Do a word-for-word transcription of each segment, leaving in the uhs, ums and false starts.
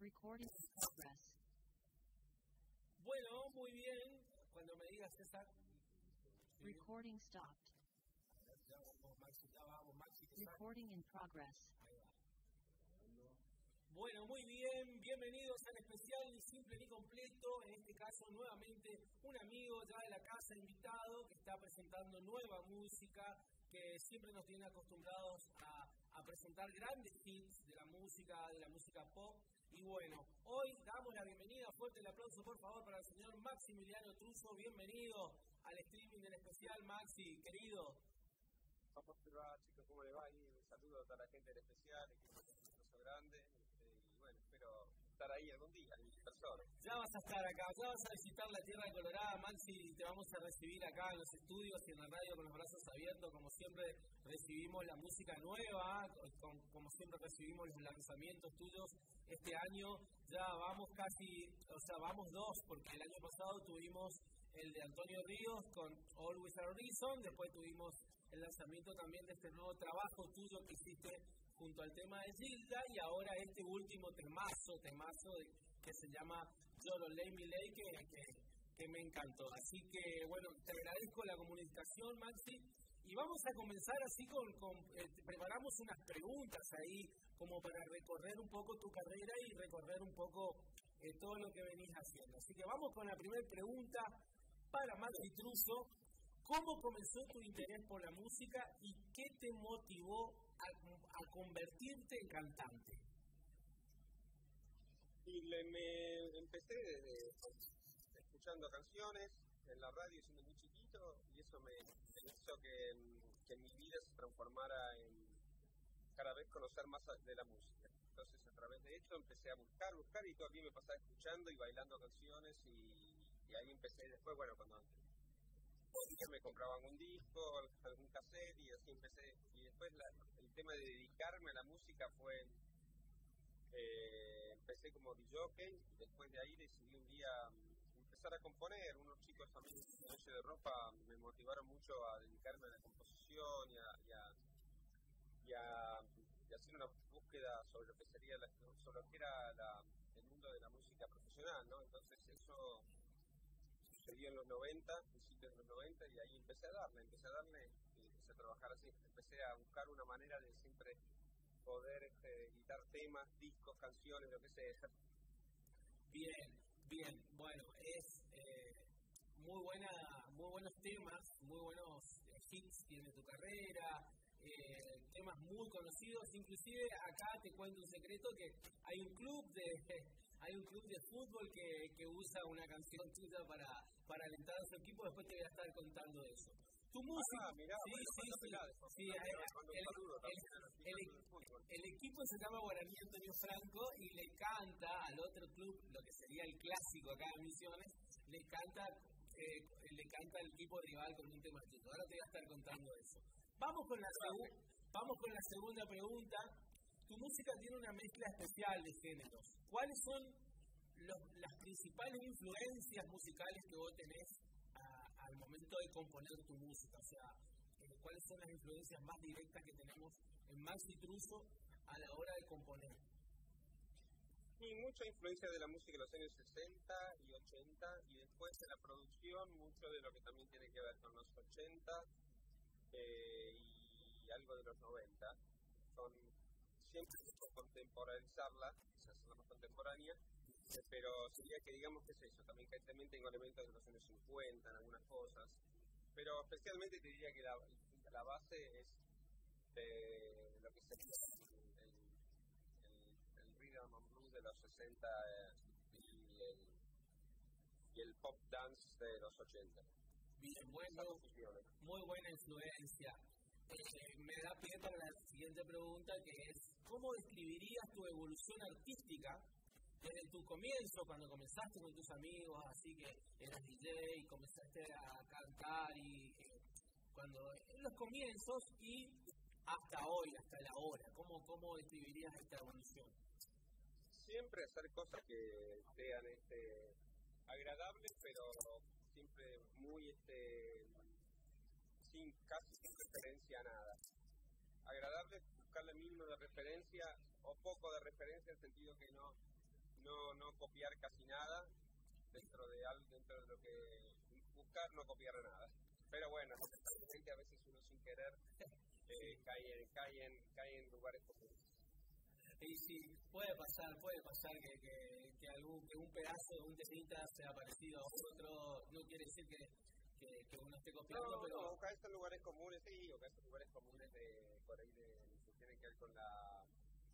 Recording in progress. Bueno, muy bien. Cuando me digas César. Sí. Recording stopped. Ya vamos, Maxi, ya vamos, Maxi. Recording in progress. Ahí va. Bueno, muy bien. Bienvenidos al especial Ni Simple Ni Completo. En este caso, nuevamente, un amigo ya de la casa invitado que está presentando nueva música, que siempre nos tiene acostumbrados a, a presentar grandes hits de la música, de la música pop. Y bueno, hoy damos la bienvenida, fuerte el aplauso por favor para el señor Maximiliano Truso. Bienvenido al streaming del especial, Maxi, querido. ¿Cómo te va, chicos? ¿Cómo le va? Y un saludo a toda la gente del especial, equipo de Truso Grande. Este, y bueno, espero estar ahí algún día, en persona. Ya vas a estar acá, ya vas a visitar la Tierra Colorada, Maxi, te vamos a recibir acá en los estudios y en la radio con los brazos abiertos. Como siempre recibimos la música nueva, con, como siempre recibimos los lanzamientos tuyos. Este año ya vamos casi, o sea, vamos dos, porque el año pasado tuvimos el de Antonio Ríos con Always a Reason, después tuvimos el lanzamiento también de este nuevo trabajo tuyo que hiciste junto al tema de Gilda, y ahora este último temazo, temazo de, que se llama Yolo Ley Mi Ley, que, que, que me encantó. Así que, bueno, te agradezco la comunicación, Maxi, y vamos a comenzar así con, con eh, preparamos unas preguntas ahí, como para recorrer un poco tu carrera y recorrer un poco eh, todo lo que venís haciendo. Así que vamos con la primera pregunta para Maxi Truso. ¿Cómo comenzó tu interés por la música y qué te motivó a, a convertirte en cantante? Y le, me empecé desde escuchando canciones en la radio siendo muy chiquito, y eso me, me hizo que, que mi vida se transformara en cada vez conocer más de la música. Entonces, a través de esto empecé a buscar, buscar, y todo el día me pasaba escuchando y bailando canciones, y, y ahí empecé. Después, bueno, cuando me compraban un disco, algún cassette, y así empecé. Y después la, el tema de dedicarme a la música fue, eh, empecé como D J, y después de ahí decidí un día empezar a componer. Unos chicos amigos de Noche de Ropa me motivaron mucho a dedicarme a la composición y a, y a, y a, y a hacer una búsqueda sobre lo que sería la, sobre lo que era la, el mundo de la música profesional, ¿no? Entonces eso sucedió en los noventa, principios de los noventa, y ahí empecé a darle, empecé a darle, y empecé a trabajar así, empecé a buscar una manera de siempre poder este, editar temas, discos, canciones, lo que sea. Bien, bien, bueno, es eh, muy buena, muy buenos temas, muy buenos hits tiene tu carrera, eh, temas muy conocidos. Inclusive acá te cuento un secreto, que hay un club de hay un club de fútbol que, que usa una canción tuya para, para alentar a su equipo. Después te voy a estar contando eso. Tu música, ah, mirá, sí, bueno, sí, sí, sí, el, el, el, el equipo se llama Guaraní Antonio Franco, y le canta al otro club, lo que sería el clásico acá en Misiones, le canta, eh, le canta al equipo rival con un tema tuyo. Ahora te voy a estar contando eso. Vamos con la, segu- vamos con la segunda pregunta. Tu música tiene una mezcla especial de géneros. ¿Cuáles son los, las principales influencias musicales que vos tenés a, al momento de componer tu música? O sea, eh, ¿cuáles son las influencias más directas que tenemos en Maxi Truso a la hora de componer? Y mucha influencia de la música de los años sesenta y ochenta, y después de la producción, mucho de lo que también tiene que ver con los ochenta eh, y algo de los noventa. Son siempre contemporaneizarla, quizás es la más contemporánea, eh, pero sería que digamos que es eso, también que también tengo elementos de los años cincuenta en algunas cosas, pero especialmente te diría que la, la base es de lo que sería el, el, el rhythm and blues de los sesenta eh, y, el, y el pop dance de los ochenta. Bien, bueno, muy buena influencia. Eh, me da pie para la siguiente pregunta, que es: ¿cómo describirías tu evolución artística desde tu comienzo, cuando comenzaste con tus amigos, así que eras D J y comenzaste a cantar, y eh, cuando en los comienzos y hasta hoy, hasta la hora? ¿Cómo, cómo describirías esta evolución? Siempre hacer cosas que sean este, agradables, pero siempre muy este, sin casi sin referencia a nada. Agradable, buscarle mínimo de referencia o poco de referencia, en el sentido que no no, no copiar casi nada, dentro de algo, dentro de lo que buscar no copiar nada. Pero bueno, lamentablemente a veces uno sin querer eh, cae, en, cae, en, cae en lugares comunes. Y sí, puede pasar, puede pasar que, que, que, algún, que un pedazo de un temita sea parecido a otro, no quiere decir que, que, que uno esté copiando, no, pero... No, cae en lugares comunes, sí, o cae en lugares comunes de, por ahí de, que tienen que ver con la...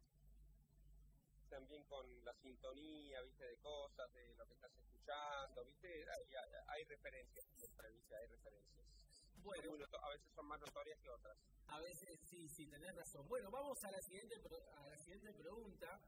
también con la sintonía, viste, de cosas, de lo que estás escuchando, viste, hay, hay, hay referencias, ¿viste? Hay referencias. Bueno, a veces son más notorias que otras. A veces sí, sí, tenés razón. Bueno, vamos a la siguiente, a la siguiente pregunta.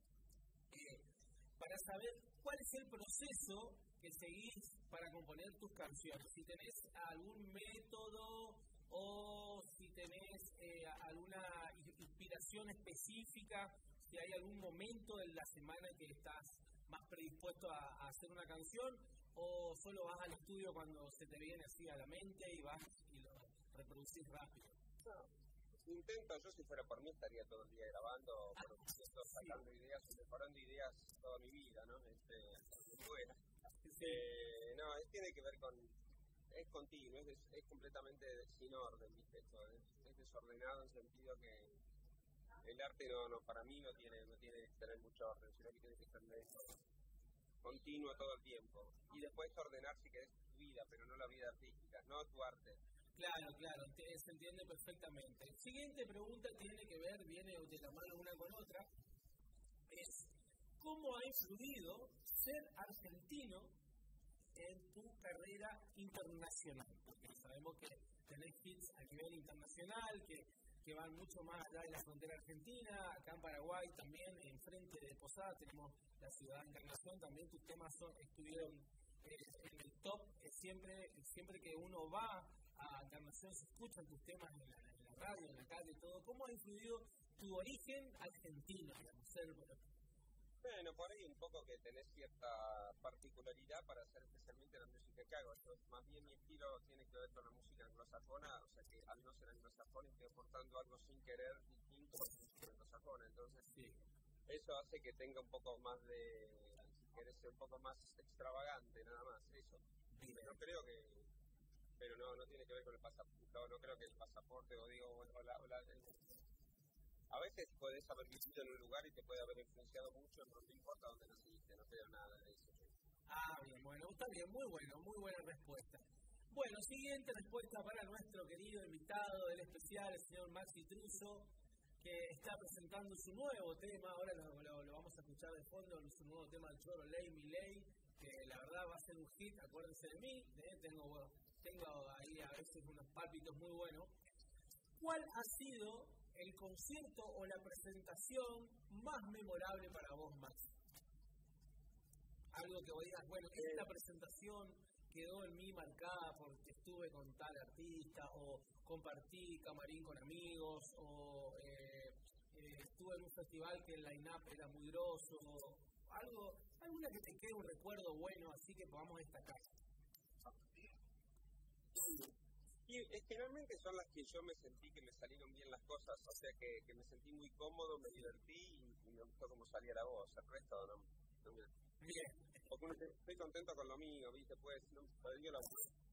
Eh, para saber cuál es el proceso que seguís para componer tus canciones. Si tenés algún método o si tenés eh, alguna inspiración específica, si hay algún momento en la semana en que estás más predispuesto a, a hacer una canción, o solo vas al estudio cuando se te viene así a la mente y vas y lo reproducís rápido. No, intento, yo si fuera por mí estaría todo el día grabando, ah, produciendo, sí. sacando ideas y mejorando ideas toda mi vida, ¿no? Este, bueno, sí. eh, no, es, tiene que ver con, es continuo, es, es completamente sin orden, ¿viste? Esto, es, es desordenado en el sentido que el arte no, no para mí no tiene, no tiene que tener mucho orden, sino que tiene que ser continuo todo el tiempo. Y después ordenar si querés tu vida, pero no la vida artística, no tu arte. Claro, claro, te, se entiende perfectamente. Siguiente pregunta tiene que ver, viene de la mano una con otra, es ¿cómo ha influido ser argentino en tu carrera internacional? Porque sabemos que tenés hits a nivel internacional, que, que van mucho más allá de la frontera argentina. Acá en Paraguay también, enfrente de Posada, tenemos la ciudad de Encarnación, también tus temas son, estuvieron eh, en el top, eh, siempre, siempre que uno va a Encarnación se escuchan tus temas en la, en la radio, en la calle, todo. ¿Cómo ha influido tu origen argentino? Digamos, ser... Bueno, por ahí un poco que tenés cierta particularidad para hacer especialmente la música que hago. Yo, más bien mi estilo tiene que ver con la música anglosajona, o sea que al no ser anglosajona estoy aportando algo sin querer distinto a la música anglosajona. Entonces, sí, eso hace que tenga un poco más de, si querés ser un poco más extravagante, nada más, eso. Sí. No creo que... Pero no, no tiene que ver con el pasaporte, no, no creo que el pasaporte, o digo, o la, o la, el, a veces puedes haber vivido en un lugar y te puede haber influenciado mucho, no te importa dónde naciste, no creo nada de eso. Ah, bien, bueno, está bien, muy bueno, muy buena respuesta. Bueno, siguiente respuesta para nuestro querido invitado del especial, el señor Maxi Truso, que está presentando su nuevo tema, ahora lo, lo, lo vamos a escuchar de fondo, su nuevo tema, el Choro Ley, Mi Ley, que la verdad va a ser un hit, acuérdense de mí, ¿eh? tengo, bueno, tengo ahí a veces unos pálpitos muy buenos. ¿Cuál ha sido el concierto o la presentación más memorable para vos, Max? Algo que vos digas, bueno, esta presentación quedó en mí marcada porque estuve con tal artista, o compartí camarín con amigos, o eh, eh, estuve en un festival que el line-up era muy grosso, algo, alguna que te quede un recuerdo bueno, así que podamos destacar. Y eh, generalmente son las que yo me sentí que me salieron bien las cosas, o sea que, que me sentí muy cómodo, me divertí y, y me gustó cómo salía la voz, el resto no, no me... Bien. Porque uno, estoy contento con lo mío, viste, pues, no, yo la...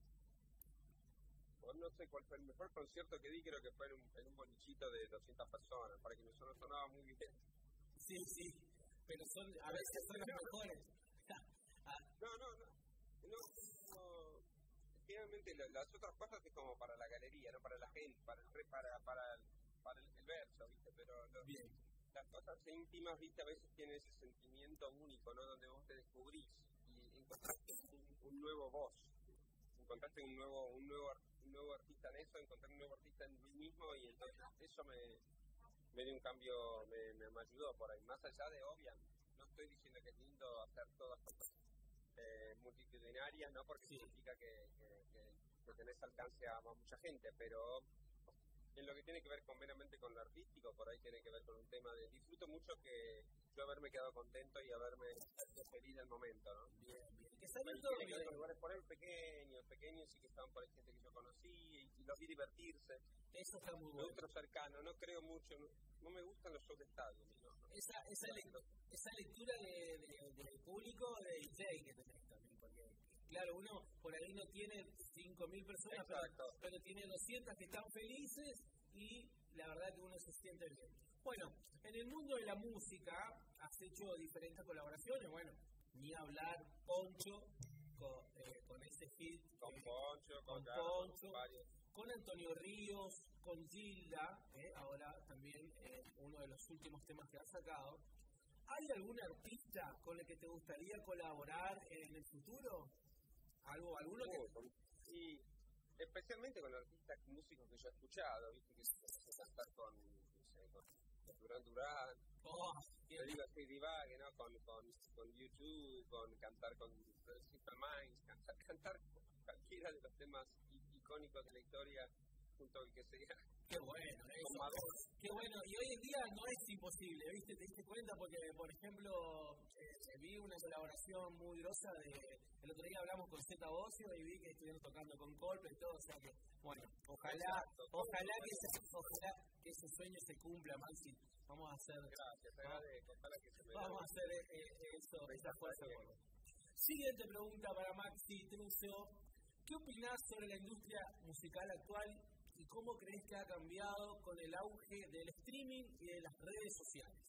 no sé cuál fue el mejor concierto que di, creo que fue en un, en un bolichito de doscientas personas, para que me sonó, sonaba muy bien. Sí, sí, pero son, a veces son los mejores. no, no, no, no, no. Generalmente las otras cosas es como para la galería, no para la gente, para el, para, para el, para el, el verso, ¿viste? Pero lo, bien. Las cosas íntimas, ¿viste? A veces tienen ese sentimiento único, ¿no? Donde vos te descubrís y encontraste un, un nuevo vos, encontraste un nuevo, un nuevo, un nuevo artista en eso, encontré un nuevo artista en mí mismo y entonces eso me, me dio un cambio, me, me, me ayudó por ahí. Más allá de obvia, no estoy diciendo que es lindo hacer todas cosas Eh, multitudinarias, ¿no? Porque sí. Significa que, que, que, que tenés alcance a, a mucha gente, pero en lo que tiene que ver con meramente con lo artístico, por ahí tiene que ver con un tema de disfruto mucho que yo haberme quedado contento y haberme hecho feliz del momento, ¿no? Bien, bien. que salen Bueno, todos tiene que ver con videos. lugares por ahí pequeños, pequeños y que estaban por ahí gente que yo conocí y, y los vi divertirse. Eso está muy Me bueno. gusta lo cercano, no creo mucho, no, no me gustan los shows de estadio. No, no. Esa, esa, le- esa lectura de, de, del público de D J que tenés también, porque claro, uno por ahí no tiene cinco mil personas, pero, Exacto. pero tiene doscientas que están felices y la verdad que uno se siente bien. Bueno, en el mundo de la música has hecho diferentes colaboraciones, bueno, ni hablar, Poncho, con, eh, con ese hit, Con eh, Poncho, con, con Carlos, Poncho. con varios. con Antonio Ríos, con Gilda, eh, ahora también eh, uno de los últimos temas que ha sacado. ¿Hay algún artista con el que te gustaría colaborar en el futuro? ¿Algo, alguno que... Uy, con- y especialmente con artistas músicos que yo he escuchado, viste que se hace cantar con, no sé, con Durán Durán, Oh, te digo así divague, ¿no? Con, con, con YouTube, con cantar con Simple Minds, cantar, cantar cualquiera de los temas i- icónicos de la historia junto al que sea. qué bueno, eso. Con Madonna. Qué bueno, y hoy en día no es imposible, ¿viste? ¿Te diste cuenta? Porque, por ejemplo, eh, vi una colaboración muy grosa de... El otro día hablamos con Zeta Ocio y vi que estuvieron tocando con Coldplay y todo, o sea que, bueno, ojalá, Exacto. ojalá que, ese, ojalá que ese sueño se cumpla, Maxi. Vamos a hacer, Gracias, te agradezco, ojalá que se me vamos a dé. hacer eh, eh, eso, esa fuerza. por vos. Siguiente pregunta para Maxi Truso. ¿Qué opinás sobre la industria musical actual y cómo crees que ha cambiado con el auge del streaming y de las redes sociales?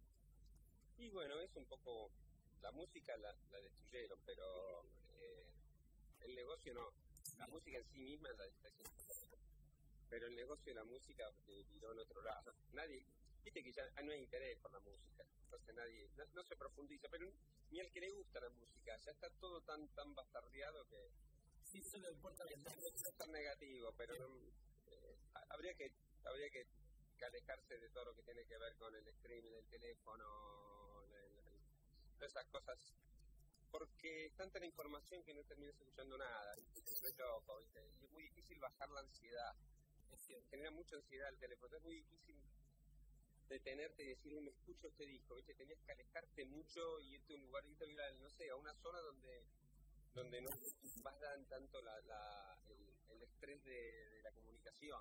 Y bueno, es un poco, la música la, la destruyeron, pero eh, el negocio no. La música en sí misma la destruyeron. Pero el negocio de la música eh, viró en otro lado. Nadie, viste que ya no hay interés por la música, entonces nadie, no, no se profundiza, pero ni al que le gusta la música, ya está todo tan tan bastardeado que Sí, solo importa la industria. es tan negativo, pero no, eh, habría que habría que que alejarse de todo lo que tiene que ver con el streaming, el teléfono, la- la- todas esas cosas, porque es tanta la información que no terminas escuchando nada, ¿viste? Es loco, ¿viste? Y es muy difícil bajar la ansiedad, Es cierto. genera mucha ansiedad el teléfono, es muy difícil detenerte y decir, "Uy, me escucho este disco", ¿viste? Tenías que alejarte mucho y irte a un lugar, irte a, ir a, no sé, a una zona donde donde no vas dan tanto la, la, el, el estrés de, de la comunicación.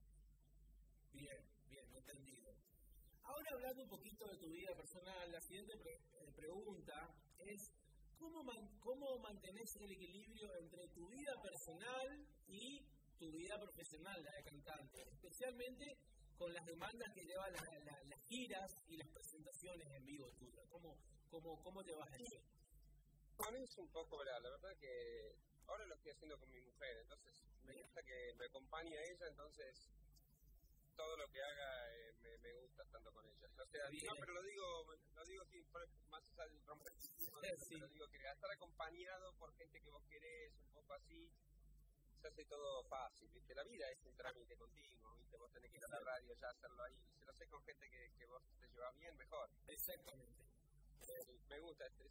Bien, bien, entendido. Ahora hablando un poquito de tu vida personal, la siguiente pre- eh, pregunta es ¿cómo, man- ¿cómo mantenés el equilibrio entre tu vida personal y tu vida profesional, la de cantante? Especialmente con las demandas que llevan la- la- las giras y las presentaciones en vivo tuyas. ¿Cómo, cómo, cómo te vas a hacer? Con eso un poco, la, la verdad que ahora lo estoy haciendo con mi mujer, entonces me gusta que me acompañe a ella, entonces todo lo que haga eh, me, me gusta estando con ella. O sea, Bien. no, pero lo digo, lo digo sin fre- más allá del romanticismo, Sí, sí. pero digo que estar acompañado por gente que vos querés, un poco así, se hace todo fácil, ¿viste? La vida es un trámite continuo, ¿viste? Vos tenés que ir a la radio ya hacerlo ahí, si lo haces con gente que, que vos te llevas bien, mejor. Exactamente. Eh, me gusta, este,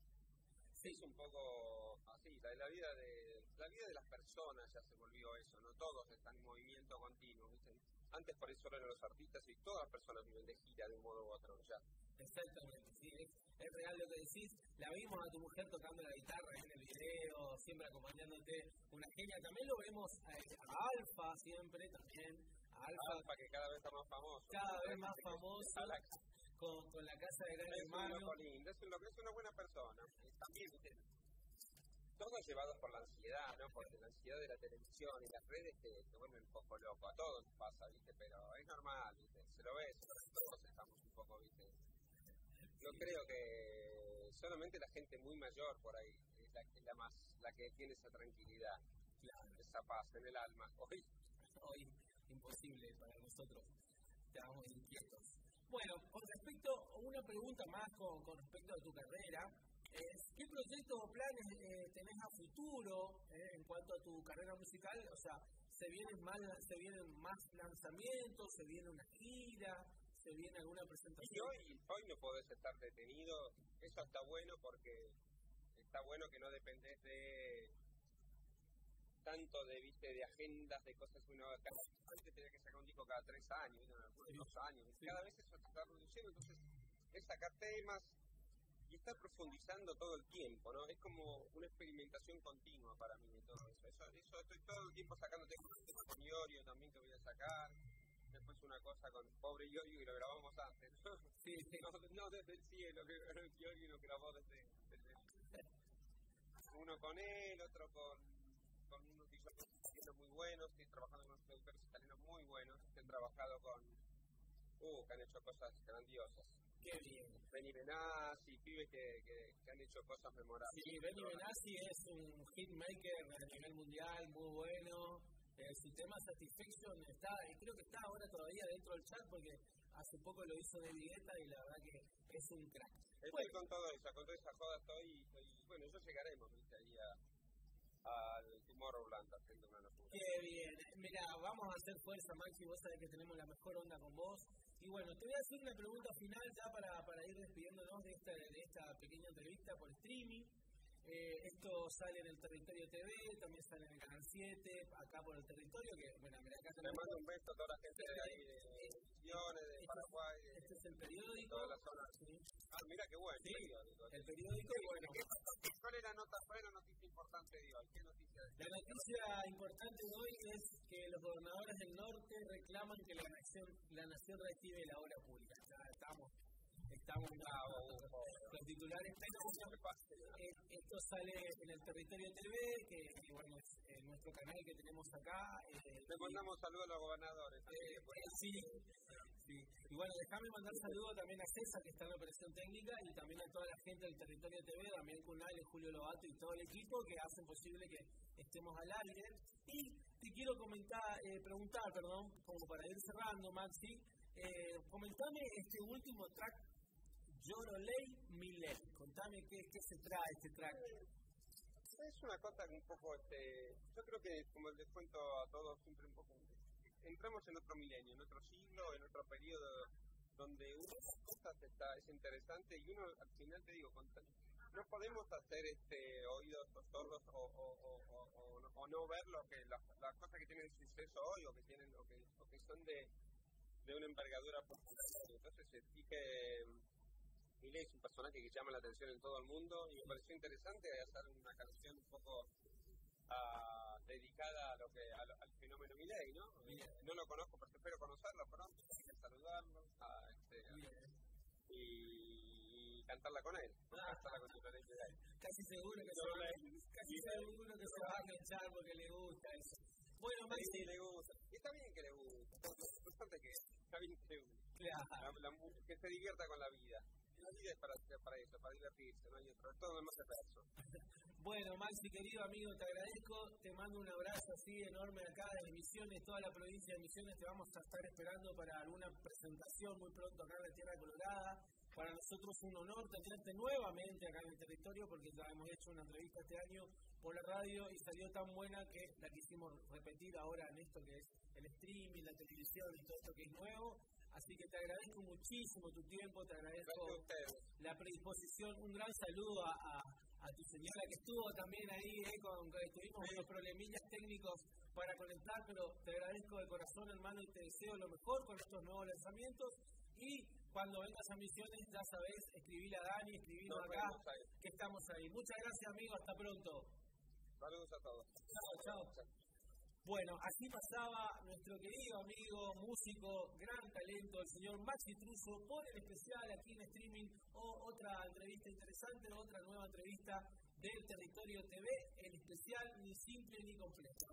es, es un poco así, la, la vida de la vida de las personas ya se volvió eso, no todos están en movimiento continuo, ¿viste? Antes por eso eran los artistas y todas las personas viven de gira de un modo u otro, ya. Exactamente, sí, es, es real lo que decís. La vimos a tu mujer tocando la guitarra en el video, siempre acompañándote, una genia. También lo vemos a, a Alfa siempre, también. A Alfa Alfa, que cada vez está más famoso. cada vez más Gente que famoso, está la- con, con la casa de Gran Es un Hermano. loco lindo, es, un loco, es una buena persona. Y también, ¿viste? Todos llevados por la ansiedad, ¿no? Porque la ansiedad de la televisión y las redes te, te vuelven un poco loco. A todos nos pasa, ¿viste? Pero es normal, ¿viste? Se lo ve, se lo ve, todos estamos un poco, ¿viste? Yo creo que solamente la gente muy mayor por ahí es la, es la más, la que tiene esa tranquilidad, Claro, esa paz en el alma. Hoy, hoy imposible para nosotros, estamos inquietos. Bueno, con respecto a una pregunta más con, con respecto a tu carrera, es, ¿qué proyectos o planes eh, tenés a futuro eh, en cuanto a tu carrera musical? O sea, ¿se vienen más, se vienen más lanzamientos, se viene una gira, se viene alguna y presentación? hoy, hoy no podés estar detenido, eso está bueno porque está bueno que no dependés de tanto de, viste, de agendas, de cosas que uno cada, antes tenía que sacar un disco cada tres años, ¿no? Algunos Sí. dos años, Sí. cada vez eso se está reduciendo, entonces es sacar temas y estar profundizando todo el tiempo, ¿no? Es como una experimentación continua para mí de todo eso. Eso, eso estoy todo el tiempo sacando temas con Iorio también que voy a sacar. Después una cosa con pobre Iorio que lo grabamos antes, ¿no? Sí, sí. No, no desde el cielo, que Iorio lo grabó desde, desde uno con él, otro con, con unos visuales italianos muy buenos, estoy trabajando con unos productores italianos muy buenos, que han trabajado con, uh, que han hecho cosas grandiosas. Qué bien. Benny Benassi, pibes que, que, que han hecho cosas memorables. Sí, Benny Benassi es un hitmaker a nivel mundial, muy bueno. Eh, su tema Satisfaction está, y creo que está ahora todavía dentro del chat porque hace poco lo hizo de Guetta y la verdad que es un crack. Estoy bueno, con todo eso, con toda esa joda estoy, estoy bueno, ya llegaremos, viste, ahí a, al Tomorrowland haciendo una locura. Qué bien, mira, vamos a hacer fuerza, Maxi, vos sabés que tenemos la mejor onda con vos. Y bueno, te voy a hacer una pregunta final ya para, para ir despidiéndonos de esta, de esta pequeña entrevista por streaming. Eh, esto sale en el Territorio T V, también sale en el Canal siete, acá por el Territorio, que bueno, mira, acá Le tenemos... mando un beso a toda la gente de ahí, de Misiones, de este, Paraguay, de, este es el periódico. toda la zona. Sí. Ah, mira qué bueno, Sí, periódico. el periódico, y bueno, ¿Cuál era la nota, cuál era la noticia importante de hoy? ¿Qué noticia de la noticia importante de hoy es que los gobernadores del norte reclaman que la nación, la nación reactive la obra pública. Ya estamos, estamos ah, con titulares, pero eh, esto sale en el Territorio T V, que, que bueno, es eh, nuestro canal que tenemos acá. Eh, Le mandamos saludos a los gobernadores. Eh, eh, sí, sí. Y bueno, déjame mandar saludos también a César, que está en la operación técnica, y también a toda la gente del Territorio T V, Damián Cunal, Julio Lobato y todo el equipo que hacen posible que estemos al aire. Y te quiero comentar, eh, preguntar, perdón, como para ir cerrando, Maxi, eh, comentame este último track, Lloroley Millet. Contame qué, qué se trae este track. Es una cosa un poco, este, yo creo que como les cuento a todos siempre un poco, entramos en otro milenio, en otro siglo, en otro periodo donde una de las cosas está, es interesante y uno al final te digo, no podemos hacer este oídos sordos o, o, o, o, o, o no ver lo que las, las cosas que tienen suceso hoy o que tienen o que, o que son de, de una envergadura popular. Entonces sí que Milei es un personaje que llama la atención en todo el mundo y me pareció interesante hacer una canción un poco uh, dedicada a lo que a lo, al fenómeno Milei, ¿no? No lo conozco, pero espero conocerlo pronto, saludarlo a, este, a, y, y cantarla con él. Ah, cantarla con Lloroley Milei. Casi seguro que, se va, casi seguro que se va a enganchar porque le gusta eso. Bueno, Maxi, sí, le gusta. Y está bien que le guste. Es importante que está bien que le guste. Claro. La, la, que se divierta con la vida. La vida es para, para eso, para divertirse, no hay otro. Todo lo demás es para eso. Bueno, Maxi, querido amigo, te agradezco. Te mando un abrazo así enorme acá de Misiones, toda la provincia de Misiones. Te vamos a estar esperando para alguna presentación muy pronto acá en la Tierra Colorada. Para nosotros es un honor tenerte nuevamente acá en el territorio porque ya hemos hecho una entrevista este año por la radio y salió tan buena que la quisimos repetir ahora en esto que es el streaming, la televisión y todo esto que es nuevo. Así que te agradezco muchísimo tu tiempo, te agradezco la predisposición. Un gran saludo a, a, a tu señora que estuvo también ahí, eh, con, con, estuvimos con unos problemillas técnicos para conectar, pero te agradezco de corazón, hermano, y te deseo lo mejor con estos nuevos lanzamientos. Y cuando vengas a Misiones, ya sabés, escribile a Dani, escribinos acá, que estamos ahí. Muchas gracias, amigo, hasta pronto. Saludos a todos. Chao, chao. chao. Bueno, así pasaba nuestro querido amigo, músico, gran talento, el señor Maxi Truso, por el especial aquí en streaming, o otra entrevista interesante, otra nueva entrevista del Territorio T V, el especial ni simple ni completo.